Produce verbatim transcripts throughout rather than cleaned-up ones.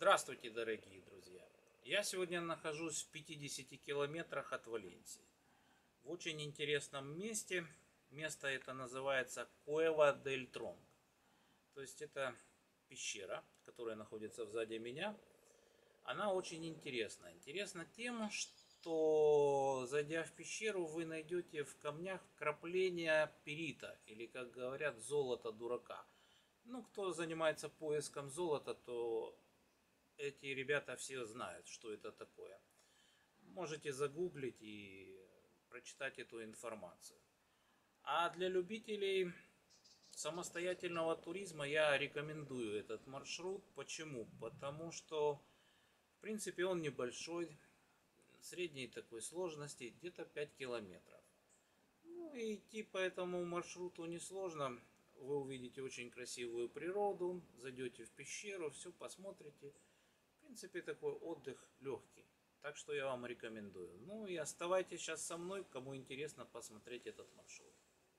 Здравствуйте, дорогие друзья! Я сегодня нахожусь в пятидесяти километрах от Валенсии, в очень интересном месте. Место это называется Cueva del Tronc. То есть это пещера, которая находится сзади меня. Она очень интересна. Интересна тем, что зайдя в пещеру, вы найдете в камнях вкрапления перита, или, как говорят, золота дурака. Ну, кто занимается поиском золота, то эти ребята все знают, что это такое. Можете загуглить и прочитать эту информацию. А для любителей самостоятельного туризма я рекомендую этот маршрут. Почему? Потому что, в принципе, он небольшой, средней такой сложности, где-то пять километров. Ну и идти по этому маршруту несложно. Вы увидите очень красивую природу, зайдете в пещеру, все посмотрите. В принципе, такой отдых легкий. Так что я вам рекомендую. Ну и оставайтесь сейчас со мной, кому интересно посмотреть этот маршрут.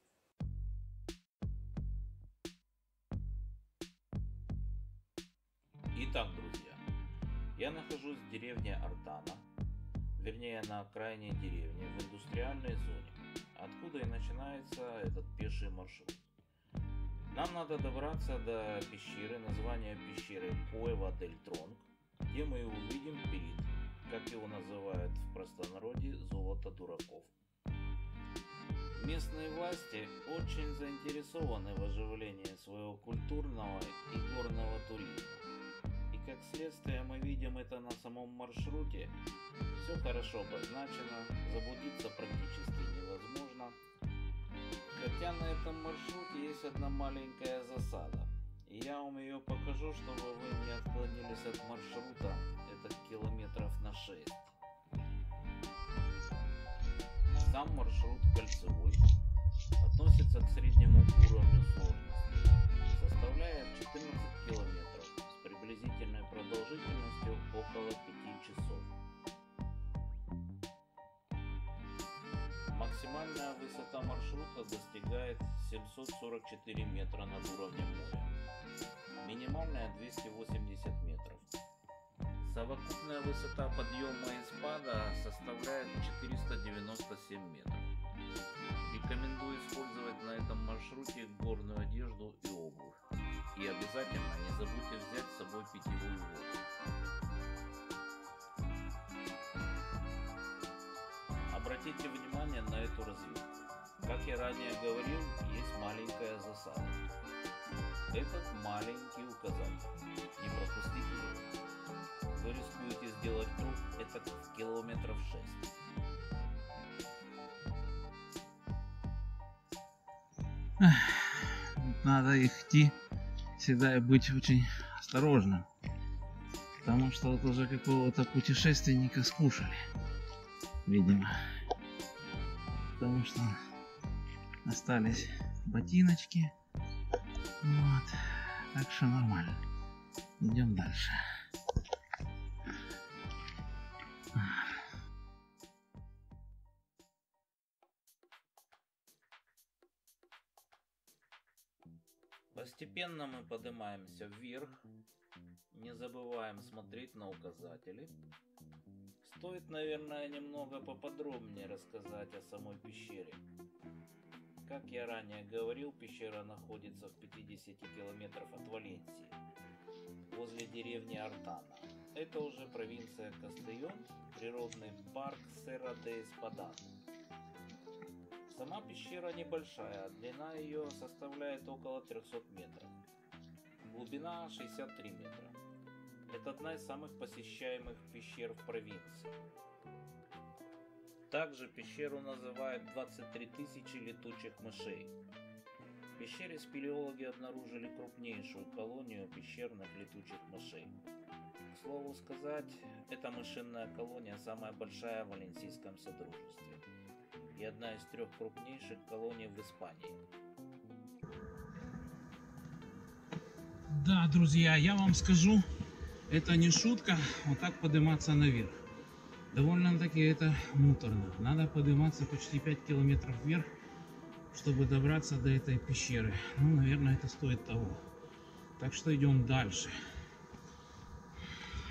Итак, друзья, я нахожусь в деревне Артана, вернее на окраине деревни, в индустриальной зоне, откуда и начинается этот пеший маршрут. Нам надо добраться до пещеры, название пещеры Cueva del Tronc, где мы увидим перит, как его называют в простонародье, золото дураков. Местные власти очень заинтересованы в оживлении своего культурного и горного туризма. И как следствие мы видим это на самом маршруте. Все хорошо обозначено, заблудиться практически невозможно. Хотя на этом маршруте есть одна маленькая засада. И я вам ее покажу, чтобы вы не отклонились от маршрута, это километров на шесть. Сам маршрут кольцевой, относится к среднему уровню сложности, составляет четырнадцать километров с приблизительной продолжительностью около пяти часов. Максимальная высота маршрута достигает семьсот сорок четыре метра над уровнем моря. Минимальная двести восемьдесят метров. Совокупная высота подъема и спада составляет четыреста девяносто семь метров. Рекомендую использовать на этом маршруте горную одежду и обувь. И обязательно не забудьте взять с собой питьевую воду. Обратите внимание на эту развилку. Как я ранее говорил, есть маленькая засада. Этот маленький указатель. Не пропустите его. Вы рискуете сделать круг это километров шесть. Надо идти всегда и быть очень осторожным. Потому что вот уже какого-то путешественника скушали. Видимо. Потому что остались ботиночки. Вот. Так что нормально. Идем дальше. Постепенно мы поднимаемся вверх. Не забываем смотреть на указатели. Стоит, наверное, немного поподробнее рассказать о самой пещере. Как я ранее говорил, пещера находится в пятидесяти километрах от Валенсии, возле деревни Артана. Это уже провинция Кастельон, природный парк Серра де Эспадан. Сама пещера небольшая, длина ее составляет около трехсот метров, глубина шестьдесят три метра. Это одна из самых посещаемых пещер в провинции. Также пещеру называют двадцать три тысячи летучих мышей. В пещере спелеологи обнаружили крупнейшую колонию пещерных летучих мышей. К слову сказать, эта мышиная колония самая большая в Валенсийском Содружестве и одна из трех крупнейших колоний в Испании. Да, друзья, я вам скажу, это не шутка, вот так подниматься наверх. Довольно-таки это муторно. Надо подниматься почти пять километров вверх, чтобы добраться до этой пещеры. Ну, наверное, это стоит того. Так что идем дальше.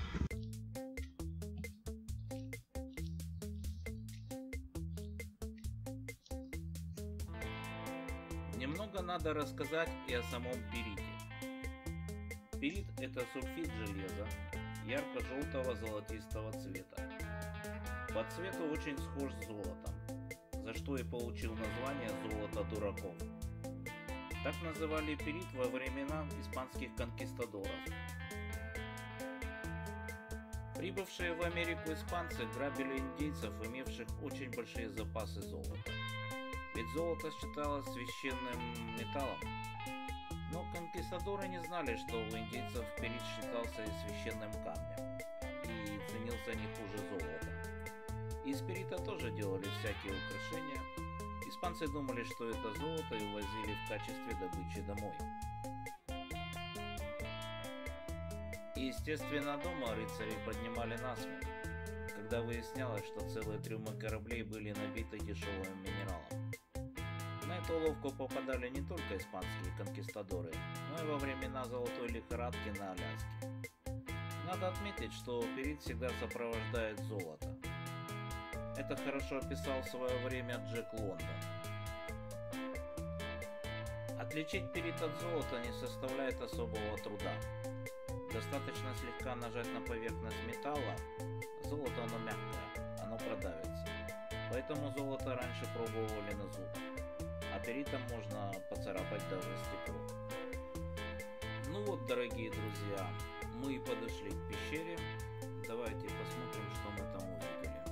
надо рассказать и о самом перите. Перит – это сульфид железа ярко-желтого золотистого цвета. По цвету очень схож с золотом, за что и получил название «золото дураков». Так называли перит во времена испанских конкистадоров. Прибывшие в Америку испанцы грабили индейцев, имевших очень большие запасы золота. Ведь золото считалось священным металлом. Но конкистадоры не знали, что у индейцев перит считался и священным камнем и ценился не хуже золота. Из перита тоже делали всякие украшения. Испанцы думали, что это золото, и увозили в качестве добычи домой. И, естественно, дома рыцари поднимали насмех, когда выяснялось, что целые трюмы кораблей были набиты дешевым минералом. На эту уловку попадали не только испанские конкистадоры, но и во времена золотой лихорадки на Аляске. Надо отметить, что перит всегда сопровождает золото. Это хорошо описал в свое время Джек Лондон. Отличить перит от золота не составляет особого труда. Достаточно слегка нажать на поверхность металла, золото оно мягкое, оно продавится. Поэтому золото раньше пробовали на зуб, а перитом можно поцарапать даже стекло. Ну вот, дорогие друзья, мы подошли к пещере. Давайте посмотрим, что мы там увидели.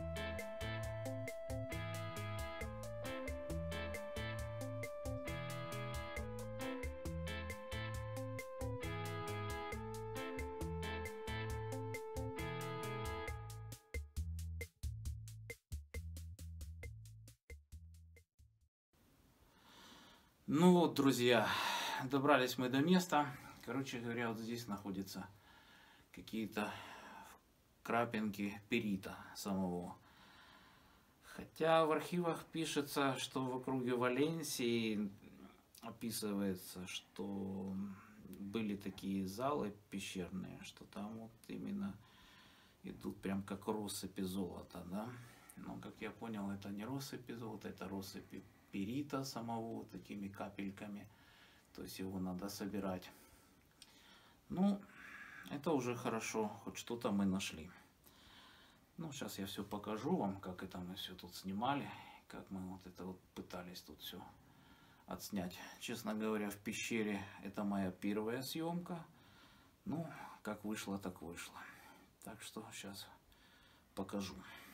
Ну вот, друзья, добрались мы до места. Короче говоря, вот здесь находятся какие-то крапинки перита самого. Хотя в архивах пишется, что в округе Валенсии описывается, что были такие залы пещерные, что там вот именно идут прям как россыпи золота, да. Но, как я понял, это не россыпи золота, это россыпи перита самого, вот такими капельками. То есть его надо собирать. Ну, это уже хорошо, хоть что-то мы нашли. Ну, сейчас я все покажу вам, как это мы все тут снимали, как мы вот это вот пытались тут все отснять. Честно говоря, в пещере это моя первая съемка. Ну, как вышло, так вышло. Так что сейчас покажу.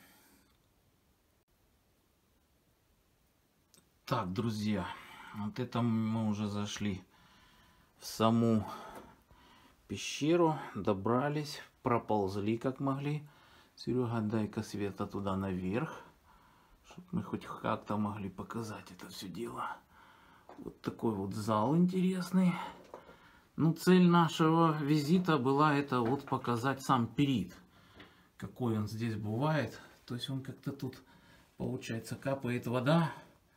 Так, друзья, вот это мы уже зашли в саму пещеру, добрались, проползли как могли. Серега, дай-ка света туда наверх, чтобы мы хоть как-то могли показать это все дело. Вот такой вот зал интересный. Ну, цель нашего визита была это вот показать сам перит, какой он здесь бывает. То есть он как-то тут, получается, капает вода.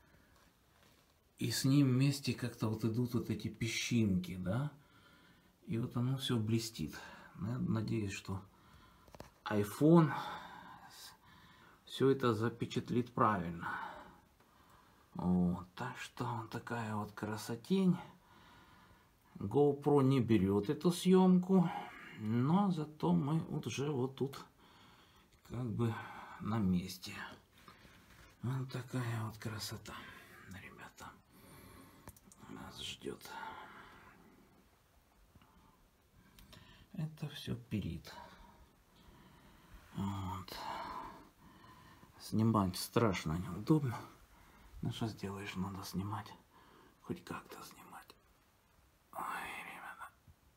И с ним вместе как-то вот идут вот эти песчинки, да. И вот оно все блестит. Надеюсь, что iPhone все это запечатлит правильно. Вот, так что вот такая вот красотень. GoPro не берет эту съемку, но зато мы вот уже вот тут как бы на месте. Вот такая вот красота, ребята, нас ждет. Это все перит. Вот. Снимать страшно неудобно. Ну что сделаешь, надо снимать. Хоть как-то снимать. Ой, ребята.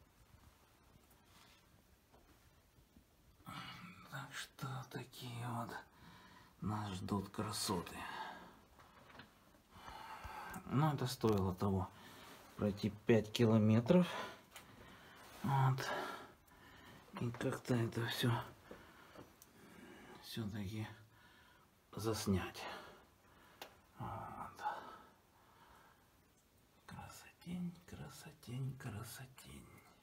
Так что такие вот нас ждут красоты. Ну, это стоило того. Пройти пять километров. Вот. И как-то это все все-таки заснять. Вот. Красотень, красотень, красотень.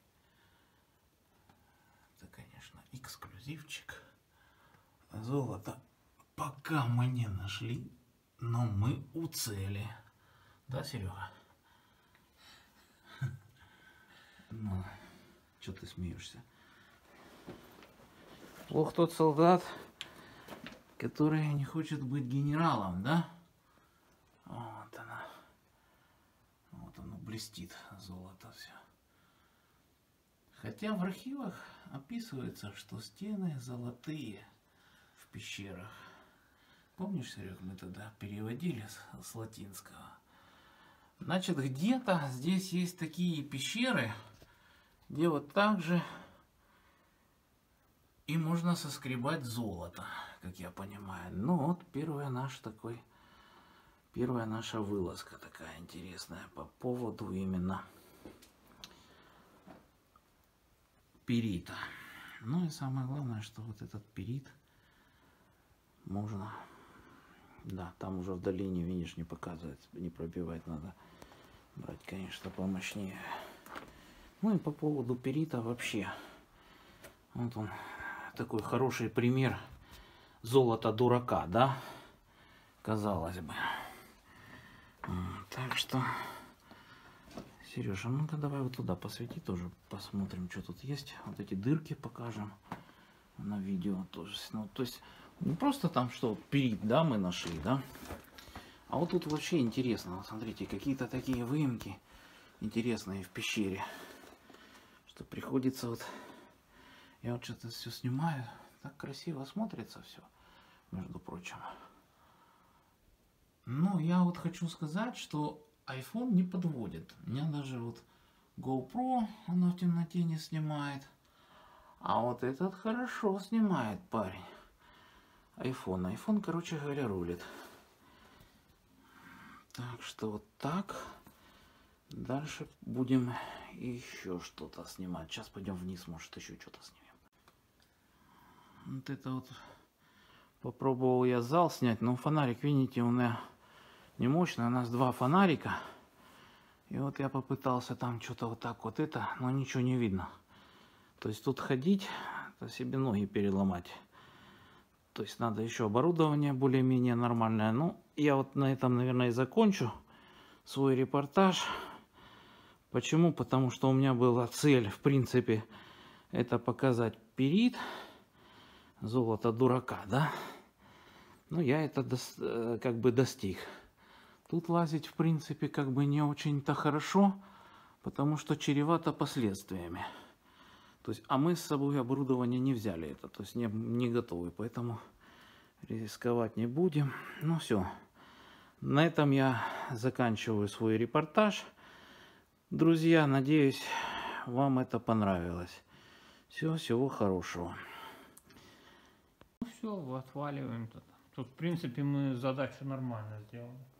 Это, конечно, эксклюзивчик. Золото пока мы не нашли, но мы у цели. Да, Серега? Ну, что ты смеешься? Плох тот солдат, который не хочет быть генералом, да? Вот она. Вот оно блестит, золото все. Хотя в архивах описывается, что стены золотые в пещерах. Помнишь, Серег, мы тогда переводили с, с латинского? Значит, где-то здесь есть такие пещеры, где вот так же и можно соскребать золото, как я понимаю. Ну вот первая наша такой, первая наша вылазка такая интересная по поводу именно перита. Ну и самое главное, что вот этот перит можно... Да, там уже в долине, видишь, не показывается, не пробивать надо. Брать, конечно, помощнее. Ну и по поводу перита вообще. Вот он, такой хороший пример золота дурака, да? Казалось бы. Так что, Сережа, ну-ка давай вот туда посвети тоже, посмотрим, что тут есть. Вот эти дырки покажем на видео тоже. Ну, то есть, не просто там что, перит, да, мы нашли, да? А вот тут вообще интересно, вот смотрите, какие-то такие выемки интересные в пещере. Что приходится вот, я вот что-то все снимаю, так красиво смотрится все, между прочим. Но я вот хочу сказать, что iPhone не подводит. У меня даже вот GoPro, оно в темноте не снимает. А вот этот хорошо снимает, парень. iPhone. iPhone, короче говоря, рулит. Так что вот так. Дальше будем еще что-то снимать. Сейчас пойдем вниз, может еще что-то снимем. Вот это вот попробовал я зал снять, но фонарик, видите, у меня не мощный. У нас два фонарика. И вот я попытался там что-то вот так вот это, но ничего не видно. То есть тут ходить, то себе ноги переломать. То есть надо еще оборудование более-менее нормальное. Ну, я вот на этом, наверное, и закончу свой репортаж. Почему? Потому что у меня была цель, в принципе, это показать перит, золото дурака, да? Ну, я это дос, как бы достиг. Тут лазить, в принципе, как бы не очень-то хорошо, потому что чревато последствиями. То есть, а мы с собой оборудование не взяли это, то есть не, не готовы, поэтому рисковать не будем. Ну все, на этом я заканчиваю свой репортаж. Друзья, надеюсь, вам это понравилось. Все, всего хорошего. Ну все, отваливаем тут. Тут, в принципе, мы задачу нормально сделали.